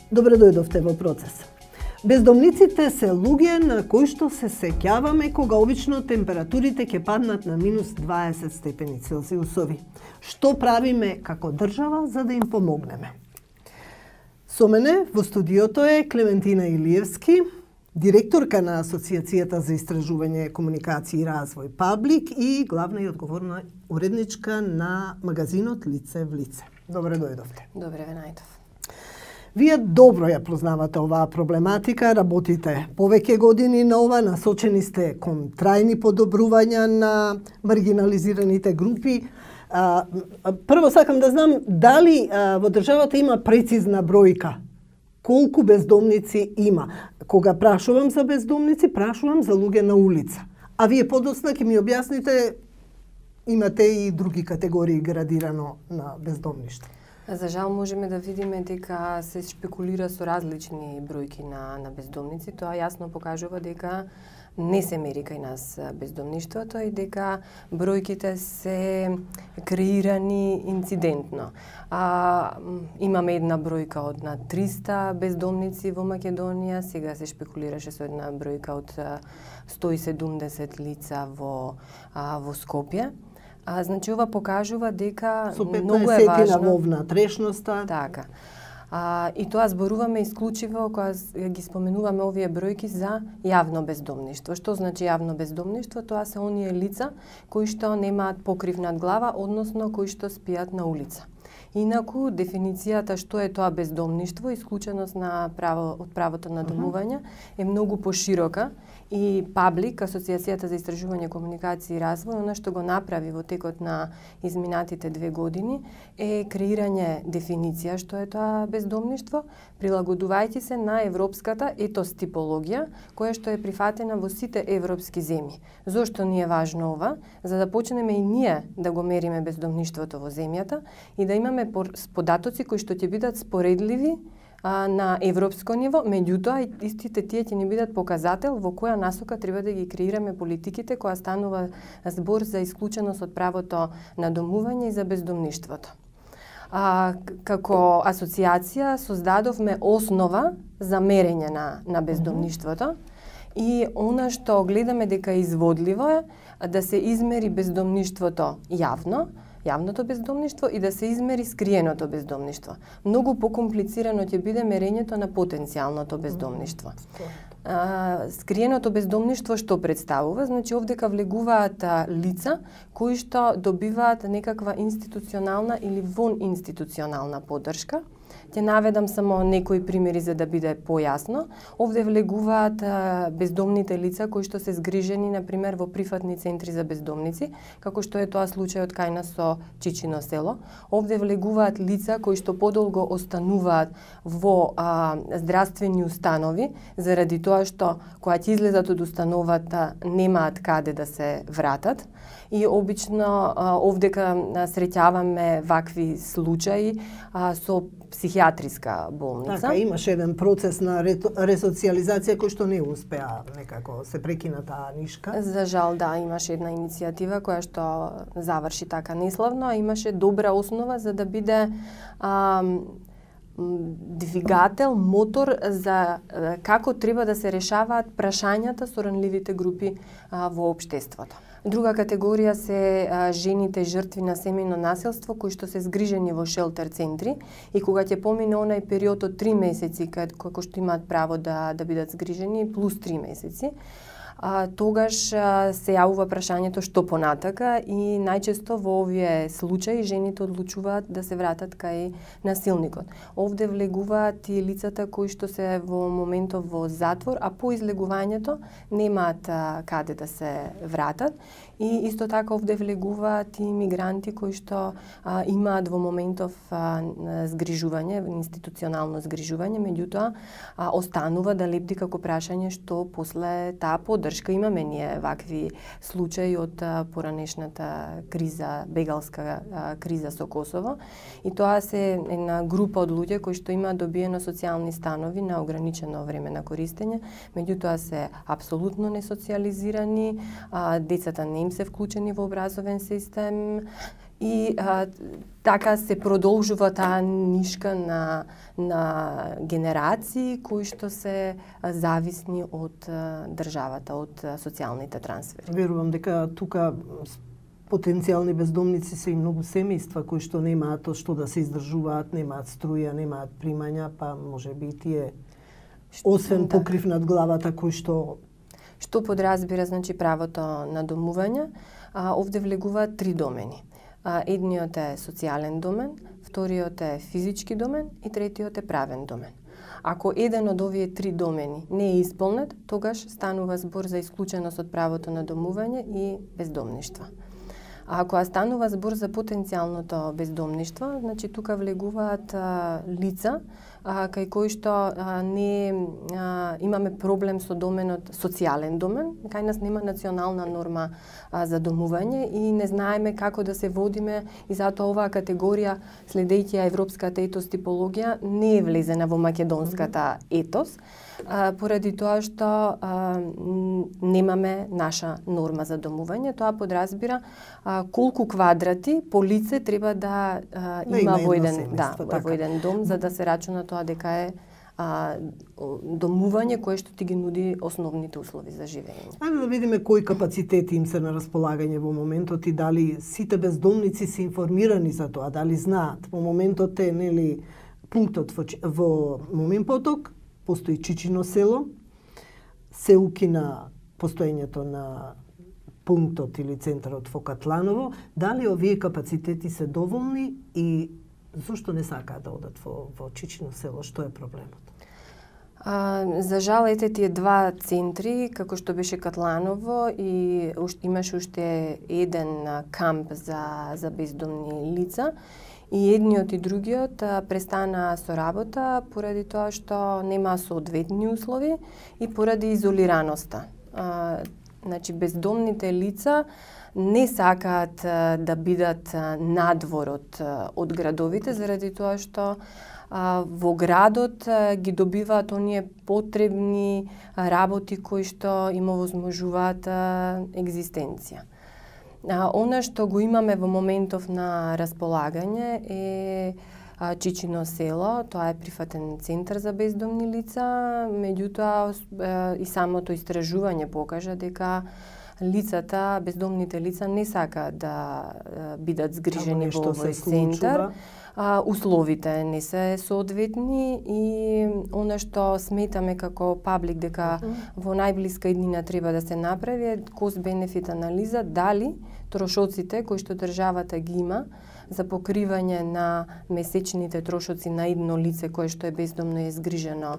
Добре дојдовте во процес. Бездомниците се луѓе на кои што се сеќаваме кога обично температурите ќе паднат на минус 20 степени Целзиусови. Што правиме како држава за да им помогнеме? Со мене во студиото е Клементина Илиевски, директорка на Асоциацијата за истражување, комуникација и развој Паблик и главна и одговорна уредничка на магазинот Лице в лице. Добре дојдовте. Добре ве најдов. Вие добро ја познавате оваа проблематика, работите повеќе години на ова, насочени сте кон трајни подобрувања на маргинализираните групи. Прво сакам да знам дали во државата има прецизна бројка колку бездомници има. Кога прашувам за бездомници, прашувам за луѓе на улица. А вие подоцна ќе ми објасните, имате и други категории градирано на бездомништво. За жал можеме да видиме дека се шпекулира со различни бројки на бездомници. Тоа јасно покажува дека не се мери кај нас бездомништвото и дека бројките се креирани инцидентно. Имаме една бројка од на 300 бездомници во Македонија, сега се шпекулираше со една бројка од 170 лица во Скопје. Значи ова покажува дека многу е важно во внатрешноста. Така. И тоа зборуваме исклучиво кога ги споменуваме овие бројки за јавно бездомништво. Што значи јавно бездомништво? Тоа се оние лица кои што немаат покрив над глава, односно кои што спијат на улица. Инаку, дефиницијата што е тоа бездомништво, исклученост на од правото на домување, е многу поширока и Паблик, Асоциацијата за истражување, комуникација и развој, она што го направи во текот на изминатите 2 години е креирање дефиниција што е тоа бездомништво, прилагодувајќи се на европската етостипологија, која што е прифатена во сите европски земји. Зошто ни е важно ова? За да почнеме и ние да го мериме бездомништвото во земјата и да имаме податоци кои што ќе бидат споредливи на европско ниво, меѓутоа истите тие ќе ни бидат показател во која насока треба да ги креираме политиките која станува збор за исклученост од правото на домување и за бездомништвото. Како асоциација создадовме основа за мерење на бездомништвото и она што гледаме дека е изводливо е да се измери бездомништвото јавното бездомништво и да се измери скриеното бездомништво. Многу покомплицирано ќе биде мерењето на потенцијалното бездомништво. Скриеното бездомништво што представува? Значи овдека влегуваат лица кои што добиваат некаква институционална или вонинституционална поддршка. Ќе наведам само некои примери за да биде појасно. Овде влегуваат бездомните лица кои што се згрижени, например, во прифатни центри за бездомници, како што е тоа случајот кај нас со Чичино село. Овде влегуваат лица кои што подолго остануваат во здравствени установи, заради тоа што кога ќе излезат од установата немаат каде да се вратат. И обично овдека среќаваме вакви случаи со психијатриска болница. Така, имаше еден процес на ресоциализација кој што не успеа, некако се прекина таа нишка. За жал, да, имаше една иницијатива која што заврши така неславно, а имаше добра основа за да биде двигател, мотор за како треба да се решаваат прашањата со ранливите групи во општеството. Друга категорија се жените жртви на семејно насилство кои што се згрижени во шелтер центри и кога ќе помине онај период од 3 месеци како што имаат право да бидат згрижени плюс 3 месеци, тогаш се јавува прашањето што понатака и најчесто во овие случаи жените одлучуваат да се вратат кај насилникот. Овде влегуваат и лицата кои што се во моментов во затвор, а по излегувањето немаат каде да се вратат. И исто така овде влегуваат и мигранти кои што имаат во моментов згрижување, институционално згрижување, меѓутоа останува да лепди како прашање што после таа поддршка. Имаме ние вакви случаи од поранешната криза, бегалска криза со Косово, и тоа се една група од луѓе кои што имаат добиено социјални станови на ограничено време на користење, меѓутоа се апсолутно несоциализирани, децата не им се вклучени во образовен систем и така се продолжува таа нишка на генерации кои што се зависни од државата, од социјалните трансфери. Верувам дека тука потенцијални бездомници се и многу семејства кои што немаат што да се издржуваат, немаат струја, немаат примања, па можеби и тие освен покрив над главата кои што подразбира значи правото на домување, овде влегуваат 3 домени. Едниот е социјален домен, вториот е физички домен и третиот е правен домен. Ако еден од овие 3 домени не е исполнет, тогаш станува збор за исклученост од правото на домување и бездомништво. А ако станува збор за потенцијалното бездомништво, значи тука влегуваат лица кај кои што не имаме проблем со доменот социјален домен, кај нас нема национална норма за домување и не знаеме како да се водиме и затоа оваа категорија, следејќи европската етос типологија, не е влезена во македонската етос, поради тоа што немаме наша норма за домување. Тоа подразбира колку квадрати по лице треба да има во еден дом за да се рачуна тоа дека е домување кое што ти ги нуди основните услови за живење. Ајде да видиме кои капацитети им се на располагање во моментот и дали сите бездомници се информирани за тоа, дали знаат. Во моментот е нели пунктот во Мумин поток, постои Чичино село, се укина постоењето на пунктот или центарот во Катланово, дали овие капацитети се доволни и зошто не сакаат да одат во Чичино село? Што е проблемот? За жал, ете тие 2 центри, како што беше Катланово и имаше уште еден камп за бездомни лица, и едниот и другиот престана со работа поради тоа што нема соодветни услови и поради изолираноста. Значи, бездомните лица не сакаат да бидат надвор од градовите, заради тоа што во градот ги добиваат оние потребни работи кои што им овозможуваат екзистенција. Она што го имаме во моментов на располагање е Чичино село, тоа е прифатен центар за бездомни лица, меѓутоа и самото истражување покажа дека лицата, бездомните лица не сакаат да бидат згрижени во овој центар. Условите не се соодветни и она што сметаме како паблик дека во најблиска иднина треба да се направи е кост-бенефит анализа, дали трошоците кои што државата ги има за покривање на месечните трошоци на едно лице кое што е бездомно и згрижено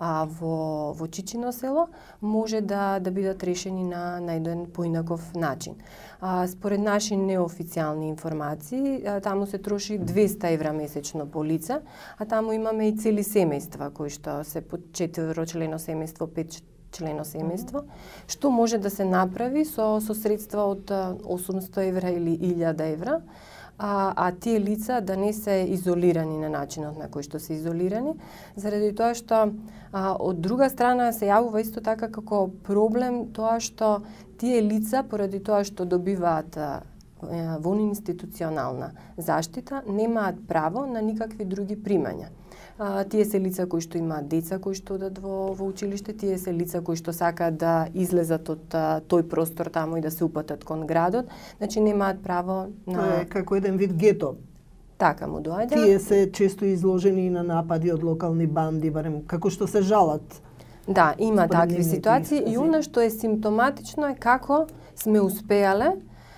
во Чичино село, може да бидат решени на еден поинаков начин. Според наши неофицијални информации, таму се троши 200 евра месечно по лице, а таму имаме и цели семејства кои што се по 4-члено семејство, 5-члено семејство, што може да се направи со средства од 800 евра или 1000 евра, а тие лица да не се изолирани на начинот на кој што се изолирани, заради тоа што од друга страна се јавува исто така како проблем тоа што тие лица, поради тоа што добиваат институционална заштита, немаат право на никакви други примања. Тие се лица кои што имаат деца кои што одат во училиште, тие се лица кои што сакаат да излезат од тој простор таму и да се упатат кон градот, значи немаат право на... Тоа е како еден вид гето. Така му доаѓа. Тие се често изложени на напади од локални банди, барем како што се жалат. Да, има такви ситуации и она што е симптоматично е како сме успеале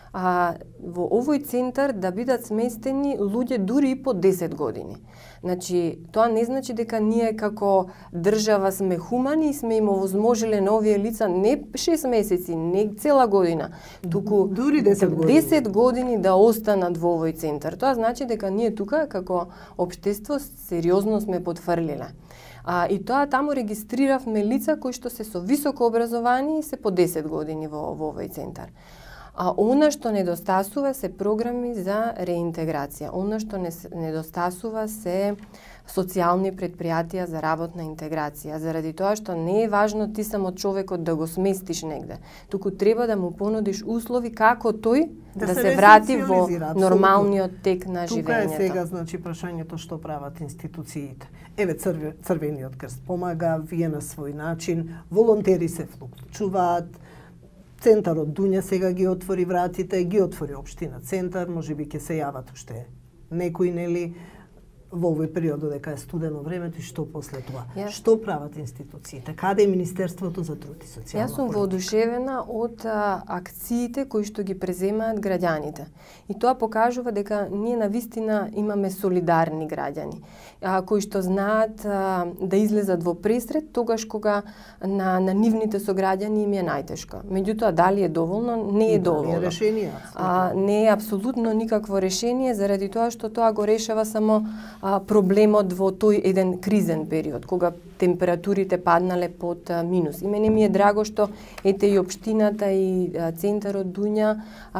во овој центар да бидат сместени луѓе дури и по 10 години. Значи, тоа не значи дека ние како држава сме хумани и сме им овозможиле на овие лица не 6 месеци, не цела година, туку дури 10 години да останат во овој центар. Тоа значи дека ние тука како општество сериозно сме потфрлиле. И тоа таму регистриравме лица кои што се со високо образование и се по 10 години во овој центар. Она што недостасува се програми за реинтеграција. Она што недостасува се социјални предпријатија за работна интеграција, заради тоа што не е важно ти само човекот да го сместиш негде, туку треба да му понудиш услови како тој да се врати во нормалниот тек на живењето. Тука е сега, значи, прашањето што прават институциите. Еве, Црвениот крст помага, вие на свој начин, волонтери се вклучуваат, Центарот Дуња сега ги отвори вратите, ги отвори општина Центар, можеби ќе се јават уште некои, нели, во овој период додека е студено времето и што после тоа? Што прават институциите? Каде е Министерството за труд и социјална Јас сум воодушевена од акциите кои што ги преземаат граѓаните. И тоа покажува дека ние навистина имаме солидарни граѓани, кои што знаат да излезат во пресред тогаш кога на нивните сограѓани им е најтешко. Меѓутоа, дали е доволно? Не е доволно. Не е решение. Не е апсолутно никакво решение, заради тоа што тоа го решава само проблемот во тој еден кризен период, кога температурите паднале под минус. И мене ми е драго што ете и општината и Центарот Дуња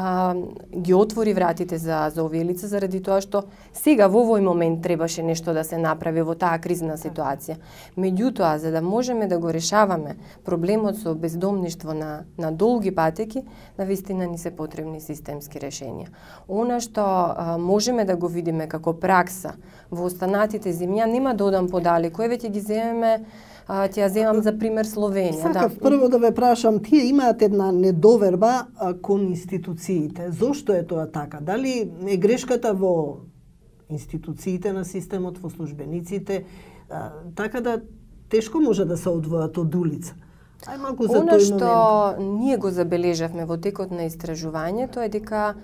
ги отвори вратите за овие лица, заради тоа што сега во овој момент требаше нешто да се направи во таа кризна ситуација. Меѓутоа, за да можеме да го решаваме проблемот со бездомништво на долги патеки, навистина ни се потребни системски решенија. Она што можеме да го видиме како пракса во останатите земја, нема да одам подалеку, еве ќе ги земеме, ќе ја земам за пример Словенија. Сакав прво да ве прашам, тие имаат една недоверба кон институциите. Зошто е тоа така? Дали е грешката во институциите на системот, во службениците, така да тешко може да се одвојат од улица? Малку за Она тој што момент. ние го забележавме во текот на истражувањето е дека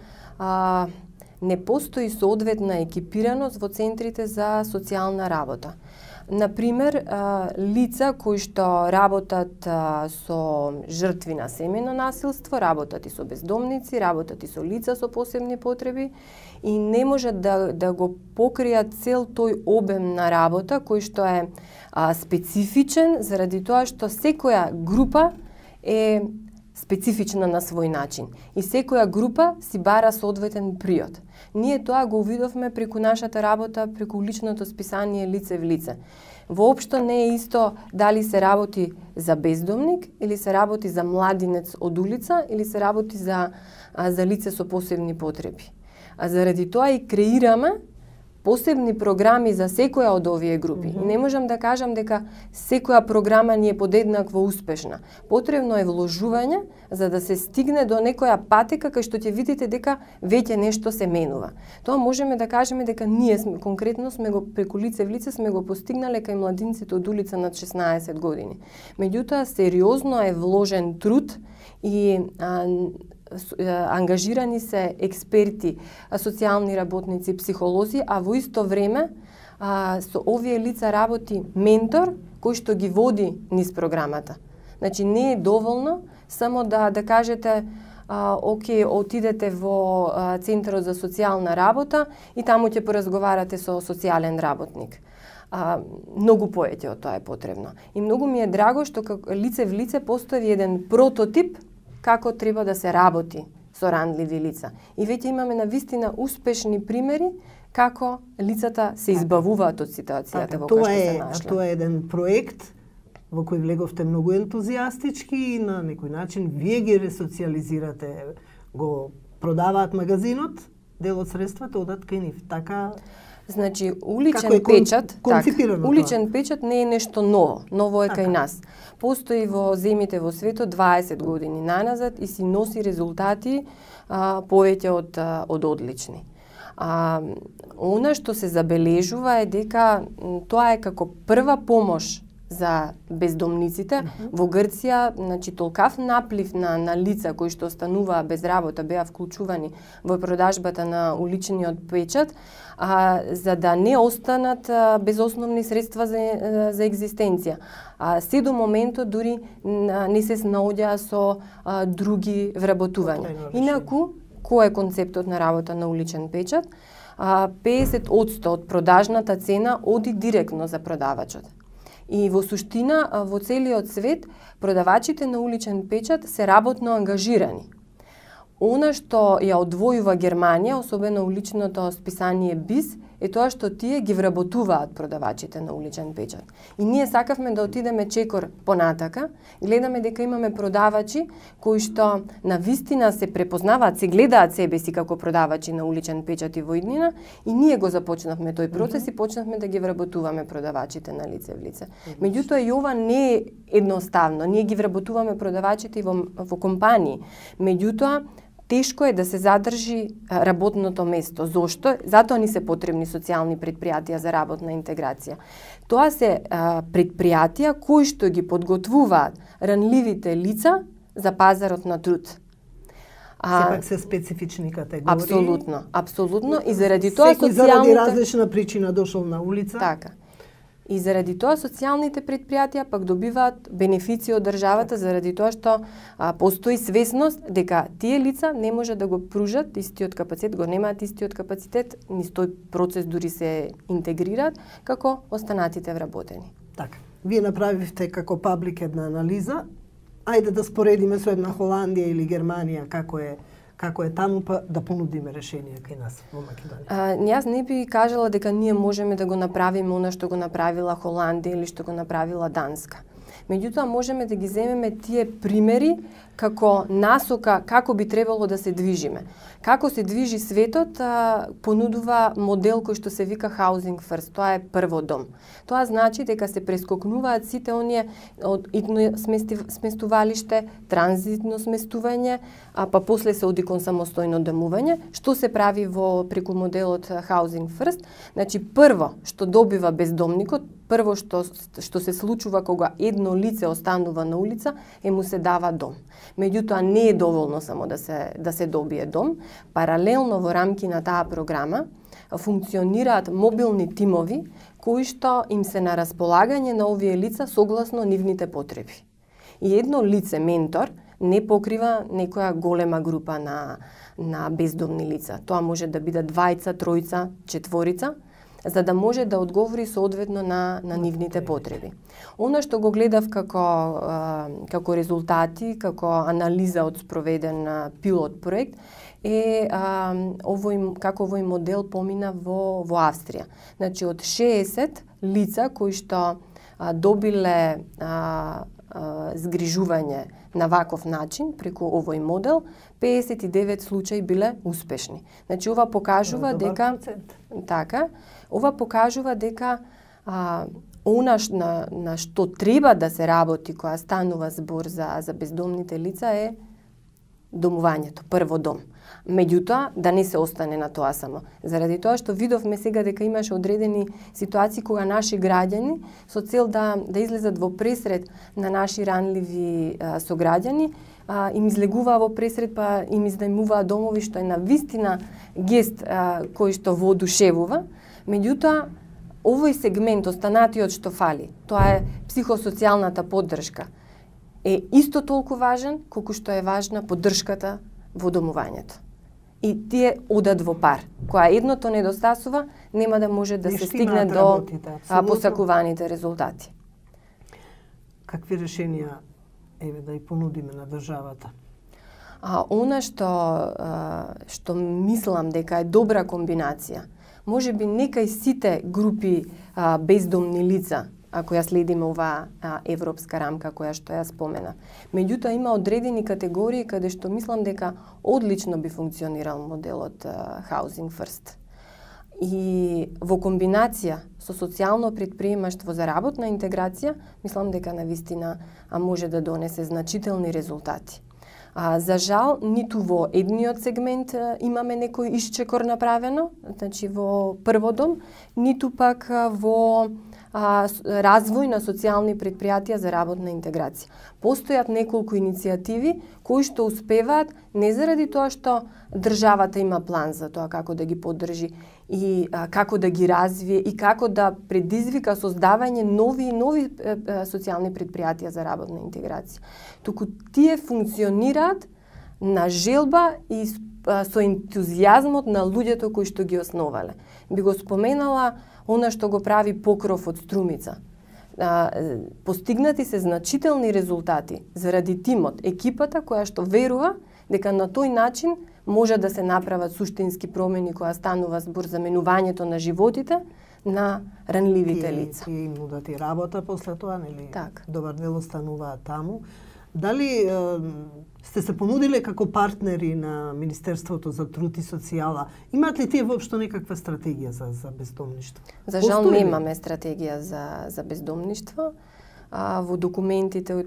не постои соодветна екипираност во центрите за социјална работа. Например, лица кои што работат со жртви на семејно насилство, работат и со бездомници, работат и со лица со посебни потреби и не можат да го покријат цел тој обем на работа кој што е специфичен, заради тоа што секоја група е специфична на свој начин и секоја група си бара соодветен приод. Ние тоа го увидовме преку нашата работа, преку личното списание лице в лице. Воопшто не е исто дали се работи за бездомник или се работи за младинец од улица или се работи за лице со посебни потреби. Заради тоа и креираме посебни програми за секоја од овие групи. Не можам да кажам дека секоја програма ни е подеднакво успешна. Потребно е вложување за да се стигне до некоја патека кај што ќе видите дека веќе нешто се менува. Тоа можеме да кажеме дека ние конкретно сме го преку лице в лице сме го постигнале кај младинците од улица над 16 години. Меѓутоа сериозно е вложен труд и ангажирани се експерти, социјални работници, психолози, а во исто време со овие лица работи ментор кој што ги води низ програмата. Значи не е доволно само да кажете оке, отидете во Центарот за социјална работа и таму ќе поразговарате со социјален работник. Многу поеќе од тоа е потребно. И многу ми е драго што лице в лице постои еден прототип како треба да се работи со ранливи лица. И веќе имаме навистина успешни примери како лицата се избавуваат од ситуацијата во која што се нашле. Тоа е еден проект во кој влеговте многу ентузијастички и на некој начин вие ги ресоциализирате, го продаваат магазинот, дел од средствата одат кај нив. Така Значи, уличен печат, уличен печат не е нешто ново. Ново е кај нас. Постои во земите во светот 20 години наназад и си носи резултати повеќе од одлични. Она што се забележува е дека тоа е како прва помош за бездомниците. Во Грција, значи, толкав наплив на лица кои што остануваа без работа беа вклучувани во продажбата на уличниот печат, за да не останат без основни средства за екзистенција. Се до моментот дури не се снаоѓаа со други вработувања. Инаку, кој е концептот на работа на уличен печат? 50% од продажната цена оди директно за продавачот. И во суштина, во целиот свет, продавачите на уличен печат се работно ангажирани. Она што ја одвојува Германија, особено уличното списание БИС, е тоа што тие ги вработуваат продавачите на уличен печат. И ние сакавме да отидеме чекор понатака, гледаме дека имаме продавачи кои што на вистина се препознаваат, се гледаат себе си како продавачи на уличен печат и во иднина, и ние го започнавме тој процес и почнавме да ги вработуваме продавачите на лице в лице. Меѓутоа и ова не е едноставно. Ние ги вработуваме продавачите и во компании. Меѓутоа тешко е да се задржи работното место. Зошто? Затоа ни се потребни социјални предпријатија за работна интеграција. Тоа се предпријатија кои што ги подготвуваат ранливите лица за пазарот на труд. Сепак се специфични категории. Апсолутно, апсолутно. И заради тоа секој заради различна причина дошол на улица. Така. И заради тоа социјалните предпријатија пак добиваат бенефиции од државата заради тоа што постои свесност дека тие лица не може да го пружат истиот капацитет, го немаат истиот капацитет, низ тој процес дури се интегрираат како останатите вработени. Така. Вие направивте како паблик една анализа. Ајде да споредиме со една Холандија или Германија како е таму, па да понудиме решение кај нас во Македонија. Јас не би кажала дека ние можеме да го направиме она што го направила Холандија или што го направила Данска. Меѓутоа можеме да ги земеме тие примери како насока како би требало да се движиме. Како се движи светот, понудува модел кој што се вика Housing First, тоа е прво дом. Тоа значи дека се прескокнуваат сите оние идно сместувалиште, транзитно сместување, па после се оди кон самостојно домување. Што се прави преку моделот Housing First? Значи прво што добива бездомникот, прво што се случува кога едно лице останува на улица, му се дава дом. Меѓутоа не е доволно само да се добие дом. Паралелно во рамки на таа програма функционираат мобилни тимови кои што им се на располагање на овие лица согласно нивните потреби. И едно лице, ментор, не покрива некоја голема група на бездомни лица. Тоа може да биде 2, 3, 4, за да може да одговори соодветно на нивните потреби. Она што го гледав како резултати, како анализа од спроведен пилот проект е како овој модел помина во Австрија. Значи од 60 лица кои што добиле згрижување на ваков начин преку овој модел, 59 случаи биле успешни. Значи ова покажува дека ова покажува дека она на што треба да се работи кога станува збор за бездомните лица е домувањето, прво дом. Меѓутоа, да не се остане на тоа само. Заради тоа што видовме сега дека имаше одредени ситуации кога наши граѓани со цел да излезат во пресред на наши ранливи сограѓани, им излегуваа во пресред, па им изнајмуваа домови, што е на вистина гест кој што воодушевува. Меѓутоа, овој сегмент, останатиот што фали, тоа е психосоцијалната поддршка, е исто толку важен колку што е важна поддршката во домувањето. И тие одат во пар. Кога едното недостасува, нема да може да се стигне до посакуваните резултати. Какви решенија да и понудиме на државата? Она што мислам дека е добра комбинација, може би нека и сите групи бездомни лица, ако ја следиме оваа европска рамка која што ја спомена. Меѓутоа има одредени категории каде што мислам дека одлично би функционирал моделот Housing First. И во комбинација со социјално предприемаштво за работна интеграција, мислам дека навистина може да донесе значителни резултати. За жал, ниту во едниот сегмент имаме некој исчекор направено, значи во прво дом, ниту пак во развој на социјални предпријатија за работна интеграција. Постојат неколку иницијативи кои што успеваат не заради тоа што државата има план за тоа како да ги поддржи и како да ги развие и како да предизвика создавање нови и нови социјални предпријатија за работна интеграција. Туку тие функционираат на желба и со ентузијазмот на луѓето кои што ги основале. Би го споменала она што го прави Покров од Струмица. Постигнати се значителни резултати заради тимот, екипата која што верува дека на тој начин може да се направат суштински промени која станува збор за менувањето на животите на ранливите лица. Тие им нудат и работа после тоа, нели? Так. Добар дел остануваат таму. Дали сте се понудиле како партнери на Министерството за труд и социјала? Имаат ли тие воопшто некаква стратегија за бездомништво? За жал немаме стратегија за бездомништво. Во документите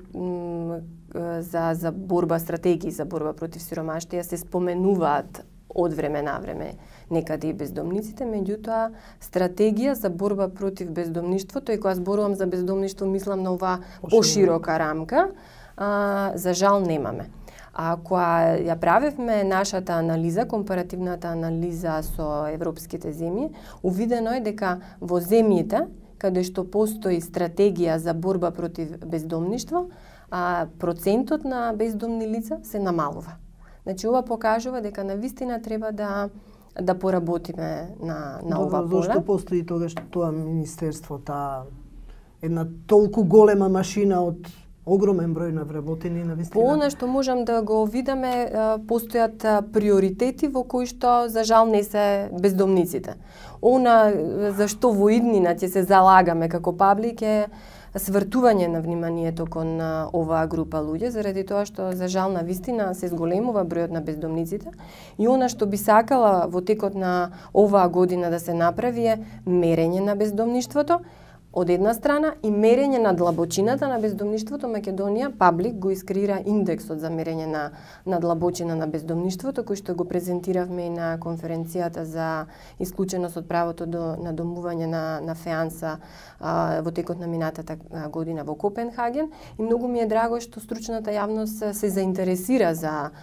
за борба, стратегии за борба против сиромаштија се споменуваат од време на време некаде и бездомниците, меѓутоа стратегија за борба против бездомништвото, и кога зборувам за бездомништво мислам на оваа поширока рамка, за жал немаме. Кога ја правевме нашата анализа, компаративната анализа со европските земји, увидено е дека во земјите каде што постои стратегија за борба против бездомништво, процентот на бездомни лица се намалува. Значи, ова покажува дека навистина треба да поработиме на ова поле. Зошто постои тогаш тоа министерство, една толку голема машина од огромен број на вработени на вистина? По она што можам да го видиме, постојат приоритети во кои што за жал не се бездомниците. Она за што во иднина ќе се залагаме како паблик е свртување на вниманието кон оваа група луѓе, заради тоа што за жал на вистина се зголемува бројот на бездомниците, и она што би сакала во текот на оваа година да се направи е мерење на бездомништвото, од една страна, и мерење на длабочината на бездомништвото. Македонија, Паблик, го искреира индексот за мерење на длабочина на бездомништвото, кој што го презентиравме и на конференцијата за исклученост од правото на домување на ФЕАНСА во текот на минатата година во Копенхаген. И многу ми е драго што стручната јавност се заинтересира за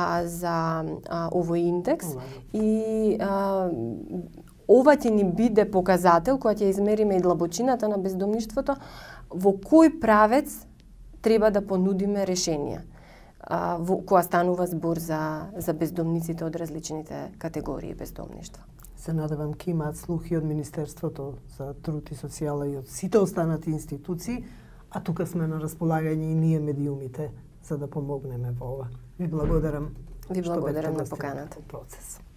овој индекс. И ова ќе ни биде показател кога ќе измериме и длабочината на бездомништвото, во кој правец треба да понудиме решенија кога станува збор за бездомниците од различните категории бездомништва. Се надевам ќе имаат слух и од Министерството за труд и социјала и од сите останати институции, а тука сме на располагање и ние медиумите за да помогнеме во ова. Ви благодарам. Ви благодарам на поканата. Процес.